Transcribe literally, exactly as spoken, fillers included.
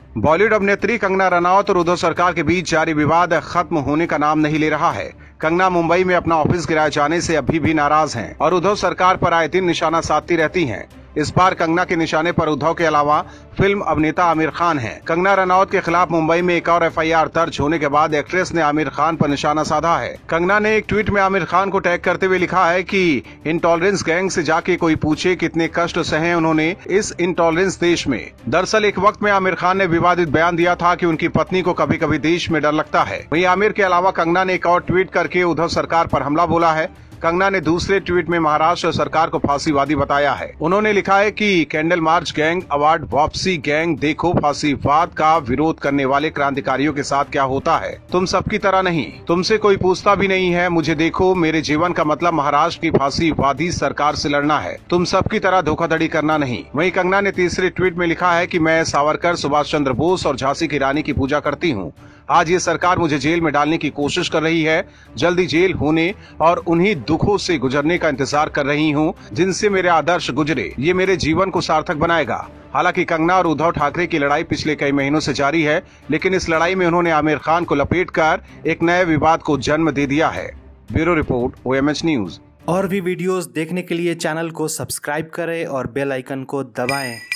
बॉलीवुड अभिनेत्री कंगना रनौत और उद्धव सरकार के बीच जारी विवाद खत्म होने का नाम नहीं ले रहा है। कंगना मुंबई में अपना ऑफिस गिराए जाने से अभी भी नाराज हैं और उद्धव सरकार पर आए दिन निशाना साधती रहती हैं। इस बार कंगना के निशाने पर उद्धव के अलावा फिल्म अभिनेता आमिर खान हैं। कंगना रनौत के खिलाफ मुंबई में एक और एफ आई आर दर्ज होने के बाद एक्ट्रेस ने आमिर खान पर निशाना साधा है। कंगना ने एक ट्वीट में आमिर खान को टैग करते हुए लिखा है कि इंटॉलरेंस गैंग से जाके कोई पूछे कितने कष्ट सहे उन्होंने इस इंटॉलरेंस देश में। दरअसल एक वक्त में आमिर खान ने विवादित बयान दिया था कि उनकी पत्नी को कभी कभी देश में डर लगता है। वहीं आमिर के अलावा कंगना ने एक और ट्वीट करके उद्धव सरकार पर हमला बोला है। कंगना ने दूसरे ट्वीट में महाराष्ट्र सरकार को फांसीवादी बताया है। उन्होंने लिखा है कि कैंडल मार्च गैंग, अवार्ड वापसी गैंग, देखो फांसीवाद का विरोध करने वाले क्रांतिकारियों के साथ क्या होता है। तुम सबकी तरह नहीं, तुमसे कोई पूछता भी नहीं है। मुझे देखो, मेरे जीवन का मतलब महाराष्ट्र की फांसीवादी सरकार से लड़ना है, तुम सबकी तरह धोखाधड़ी करना नहीं। वहीं कंगना ने तीसरे ट्वीट में लिखा है कि मैं सावरकर, सुभाष चंद्र बोस और झांसी की रानी की पूजा करती हूँ। आज ये सरकार मुझे जेल में डालने की कोशिश कर रही है। जल्दी जेल होने और उन्हीं दुखों से गुजरने का इंतजार कर रही हूँ जिनसे मेरे आदर्श गुजरे। ये मेरे जीवन को सार्थक बनाएगा। हालांकि कंगना और उद्धव ठाकरे की लड़ाई पिछले कई महीनों से जारी है, लेकिन इस लड़ाई में उन्होंने आमिर खान को लपेटकर एक नए विवाद को जन्म दे दिया है। Bureau report, O M H news. और भी वीडियोस देखने के लिए चैनल को सब्सक्राइब करें और बेल आइकन को दबाएं।